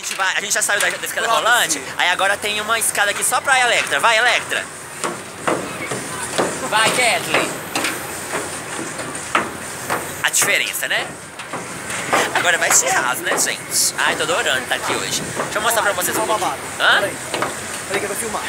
a gente já saiu da escada rolante, aí agora tem uma escada aqui só pra Electra. Vai, Electra! Vai, Kathleen! A diferença, né? Agora vai Chirras, né, gente? Ai, tô adorando estar aqui hoje. Deixa eu mostrar pra vocês um pouquinho. Hã? Peraí que eu vou filmar.